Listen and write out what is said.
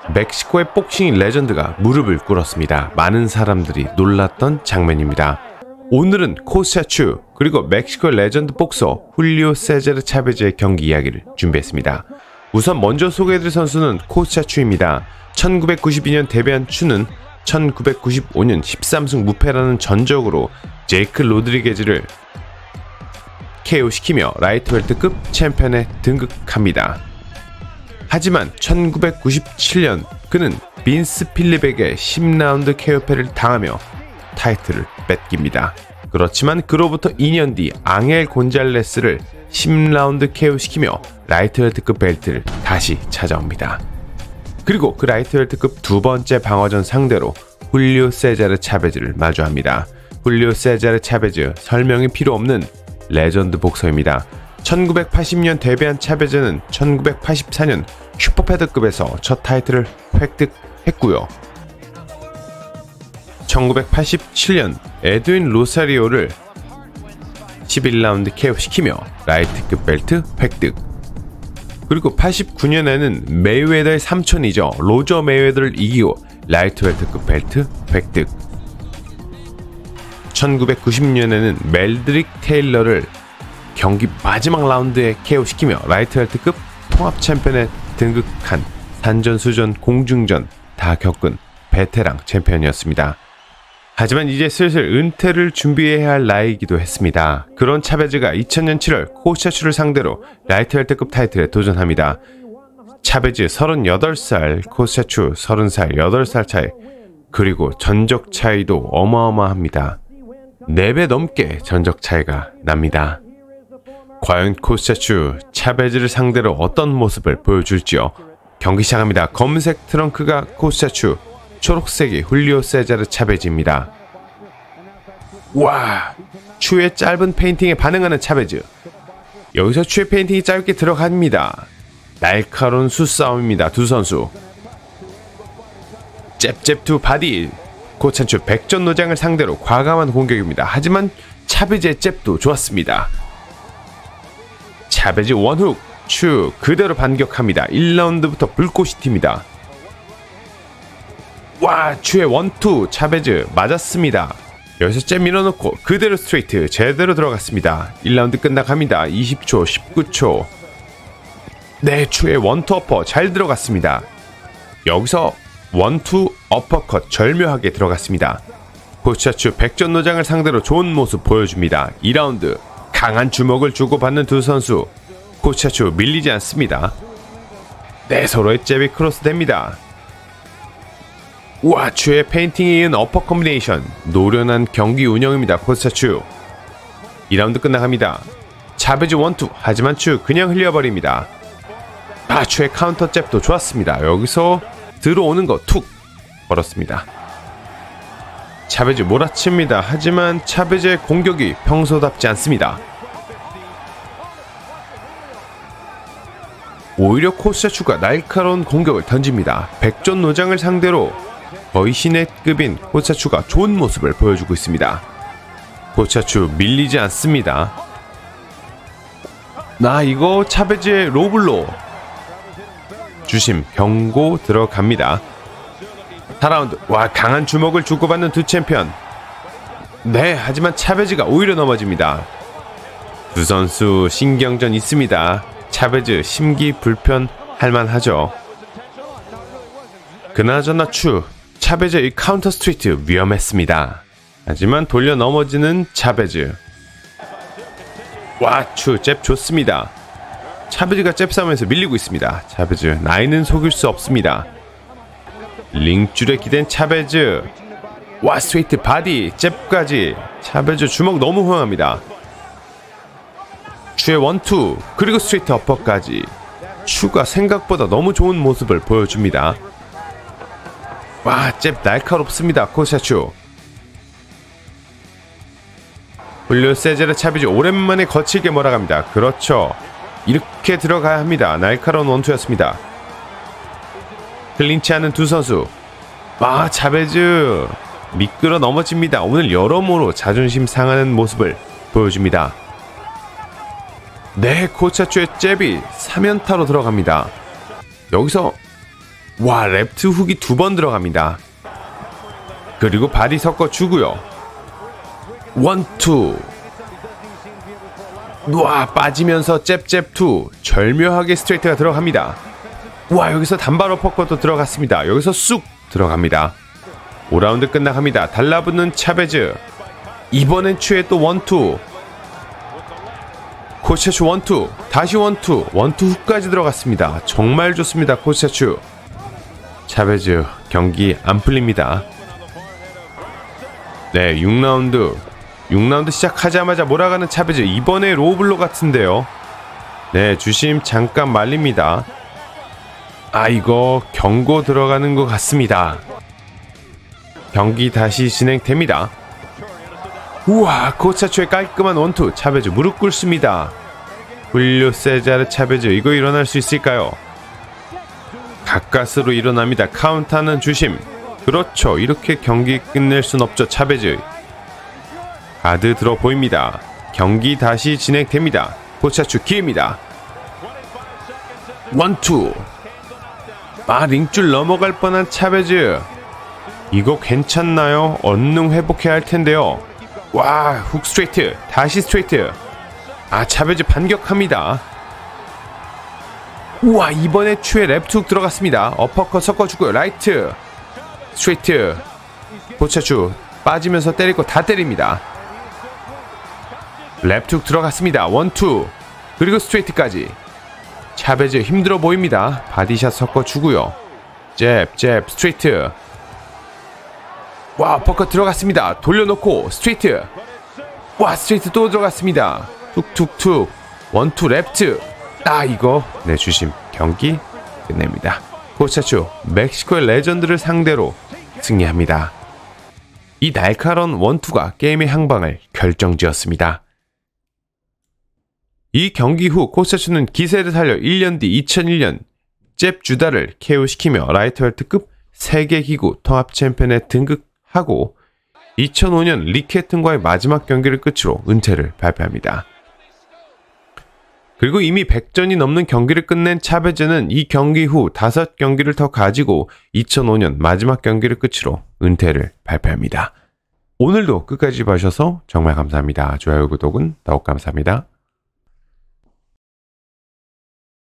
멕시코의 복싱 레전드가 무릎을 꿇었습니다. 많은 사람들이 놀랐던 장면입니다. 오늘은 코스차추 그리고 멕시코 레전드 복서 훌리오 세자르 차베즈의 경기 이야기를 준비했습니다. 우선 먼저 소개해드릴 선수는 코스차추입니다. 1992년 데뷔한 추는 1995년 13승 무패라는 전적으로 제이크 로드리게즈를 KO시키며 라이트웰트급 챔피언에 등극합니다. 하지만 1997년 그는 빈스 필립에게 10라운드 KO패를 당하며 타이틀을 뺏깁니다. 그렇지만 그로부터 2년 뒤 앙헬 곤잘레스를 10라운드 KO시키며 라이트웰트급 벨트를 다시 찾아옵니다. 그리고 그 라이트웰트급 두 번째 방어전 상대로 훌리오 세자르 차베즈를 마주합니다. 훌리오 세자르 차베즈, 설명이 필요 없는 레전드 복서입니다. 1980년 데뷔한 차베즈는 1984년 슈퍼패드급에서 첫 타이틀을 획득했고요. 1987년 에드윈 로사리오를 11라운드 KO시키며 라이트급 벨트 획득. 그리고 89년에는 메이웨더의 삼촌이죠. 로저 메이웨더를 이기고 라이트웰트급 벨트 획득. 1990년에는 멜드릭 테일러를 경기 마지막 라운드에 KO시키며 라이트웰트급 통합 챔피언에 등극한 산전수전 공중전 다 겪은 베테랑 챔피언이었습니다. 하지만 이제 슬슬 은퇴를 준비해야 할 나이이기도 했습니다. 그런 차베즈가 2000년 7월 코스차추를 상대로 라이트웰트급 타이틀에 도전합니다. 차베즈 38살, 코스차추 30살, 8살 차이, 그리고 전적 차이도 어마어마합니다. 4배 넘게 전적 차이가 납니다. 과연 코스차추, 차베즈를 상대로 어떤 모습을 보여줄지요. 경기 시작합니다. 검은색 트렁크가 코스차추, 초록색이 훌리오 세자르 차베즈입니다. 와! 추의 짧은 페인팅에 반응하는 차베즈. 여기서 추의 페인팅이 짧게 들어갑니다. 날카로운 수싸움입니다. 두 선수. 잽잽 투 바디. 코스차추 백전노장을 상대로 과감한 공격입니다. 하지만 차베즈의 잽도 좋았습니다. 차베즈 원훅. 추 그대로 반격합니다. 1라운드부터 불꽃이 튑니다. 와, 추의 원투. 차베즈 맞았습니다. 여기서 잽 밀어넣고 그대로 스트레이트 제대로 들어갔습니다. 1라운드 끝나갑니다. 20초, 19초. 네, 추의 원투 어퍼 잘 들어갔습니다. 여기서 원투 어퍼컷 절묘하게 들어갔습니다. 코스차추 백전노장을 상대로 좋은 모습 보여줍니다. 2라운드 강한 주먹을 주고받는 두 선수. 코스차추 밀리지 않습니다. 네, 서로의 잽이 크로스됩니다. 우와, 추의 페인팅에 이은 어퍼 콤비네이션. 노련한 경기 운영입니다. 코스차추. 2라운드 끝나갑니다. 차베즈 원투. 하지만 추 그냥 흘려버립니다. 아, 추의 카운터 잽도 좋았습니다. 여기서 들어오는 거 툭 걸었습니다. 차베즈 몰아칩니다. 하지만 차베즈의 공격이 평소답지 않습니다. 오히려 코스차추가 날카로운 공격을 던집니다. 백전노장을 상대로 거의 신의급인 코스차추가 좋은 모습을 보여주고 있습니다. 코스차추 밀리지 않습니다. 이거 차베즈의 로블로. 주심 경고 들어갑니다. 4라운드. 와, 강한 주먹을 주고받는 두 챔피언. 네, 하지만 차베즈가 오히려 넘어집니다. 두 선수 신경전 있습니다. 차베즈 심기불편할 만하죠. 그나저나 차베즈의 카운터 스트레이트 위험했습니다. 하지만 돌려 넘어지는 차베즈. 와, 잽 좋습니다. 차베즈가 잽 싸움에서 밀리고 있습니다. 차베즈 나이는 속일 수 없습니다. 링줄에 기댄 차베즈. 와, 스트레이트 바디 잽까지. 차베즈 주먹 너무 호응합니다. 추의 원투 그리고 스트레이트 어퍼까지. 추가 생각보다 너무 좋은 모습을 보여줍니다. 와, 잽 날카롭습니다. 코스차추. 훌리오 세자르 차베즈 오랜만에 거칠게 몰아갑니다. 그렇죠, 이렇게 들어가야 합니다. 날카로운 원투였습니다. 클린치하는 두 선수. 차베즈 미끄러 넘어집니다. 오늘 여러모로 자존심 상하는 모습을 보여줍니다. 네, 코스차추의 잽이 3연타로 들어갑니다. 여기서 와, 레프트 훅이 2번 들어갑니다. 그리고 바디 섞어주고요. 1, 2. 와, 빠지면서 잽2. 절묘하게 스트레이트가 들어갑니다. 와, 여기서 단발 어퍼컷도 들어갔습니다. 여기서 쑥 들어갑니다. 5라운드 끝나갑니다. 달라붙는 차베즈. 이번엔 추에 또 1, 2. 코체추 1, 2. 다시 1, 2. 1, 2 훅까지 들어갔습니다. 정말 좋습니다. 코체추. 차베즈 경기 안 풀립니다. 네, 6라운드 시작하자마자 몰아가는 차베즈. 이번에 로우블로 같은데요. 네, 주심 잠깐 말립니다. 아, 이거 경고 들어가는 것 같습니다. 경기 다시 진행됩니다. 우와, 코차추의 깔끔한 1, 2. 차베즈 무릎 꿇습니다. 훌리오 세자르 차베즈, 이거 일어날 수 있을까요? 가까스로 일어납니다. 카운트하는 주심. 그렇죠, 이렇게 경기 끝낼 순 없죠. 차베즈 가드 들어 보입니다. 경기 다시 진행됩니다. 코차추 기회입니다. 1, 2. 아, 링줄 넘어갈 뻔한 차베즈. 이거 괜찮나요? 얼른 회복해야 할 텐데요. 와, 훅 스트레이트. 다시 스트레이트. 아, 차베즈 반격합니다. 우와, 이번에 추에 레프트 훅 들어갔습니다. 어퍼컷 섞어주고요. 라이트 스트레이트. 코차추 빠지면서 때릴 거 다 때립니다. 레프트 훅 들어갔습니다. 1, 2. 그리고 스트레이트까지. 차베즈 힘들어 보입니다. 바디샷 섞어주고요. 잽 스트레이트. 와, 어퍼컷 들어갔습니다. 돌려놓고 스트레이트. 와, 스트레이트 또 들어갔습니다. 툭툭툭. 1, 2 레프트. 아, 이거 네, 주심 경기 끝냅니다. 코차추 멕시코의 레전드를 상대로 승리합니다. 이 날카로운 1, 2가 게임의 향방을 결정지었습니다. 이 경기 후 코차추는 기세를 살려 1년 뒤 2001년 잽 주다를 KO시키며 라이트웰트급 세계기구 통합 챔피언에 등극하고 2005년 리케튼과의 마지막 경기를 끝으로 은퇴를 발표합니다. 그리고 이미 100전이 넘는 경기를 끝낸 차베즈는 이 경기 후 5경기를 더 가지고 2005년 마지막 경기를 끝으로 은퇴를 발표합니다. 오늘도 끝까지 봐주셔서 정말 감사합니다. 좋아요, 구독은 더욱 감사합니다.